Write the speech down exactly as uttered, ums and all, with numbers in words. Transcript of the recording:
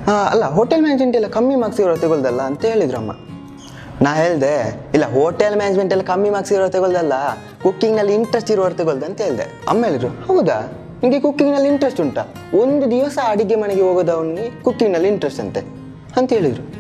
ಅಲ್ಲ hotel management ಎಲ್ಲ ಕಮ್ಮಿ ಮಾರ್ಕ್ಸ್ ಇರೋ ತಗೊಳ್ದಲ್ಲ ಅಂತ ಹೇಳಿದ್ರು ಅಮ್ಮ. ನಾ ಹೇಳಿದೆ ಇಲ್ಲ ಹೋಟೆಲ್ ಮ್ಯಾನೇಜ್ಮೆಂಟ್ ಎಲ್ಲ ಕಮ್ಮಿ ಮಾರ್ಕ್ಸ್ ಇರೋ ತಗೊಳ್ದಲ್ಲ, ಕುಕ್ಕಿಂಗ್ನಲ್ಲಿ ಇಂಟ್ರೆಸ್ಟ್ ಇರೋರು ತಗೊಳ್ದೆ ಅಂತ ಹೇಳಿದೆ. ಅಮ್ಮ ಹೇಳಿದ್ರು ಹೌದಾ ನಿಮಗೆ ಕುಕ್ಕಿಂಗ್ನಲ್ಲಿ ಇಂಟ್ರೆಸ್ಟ್ ಉಂಟಾ, ಒಂದು ದಿವಸ ಅಡಿಗೆ ಮನೆಗೆ ಹೋಗೋದು ಅವನಿಗೆ ಕುಕ್ಕಿಂಗ್ನಲ್ಲಿ ಇಂಟ್ರೆಸ್ಟ್ ಅಂತೆ ಅಂತ ಹೇಳಿದರು.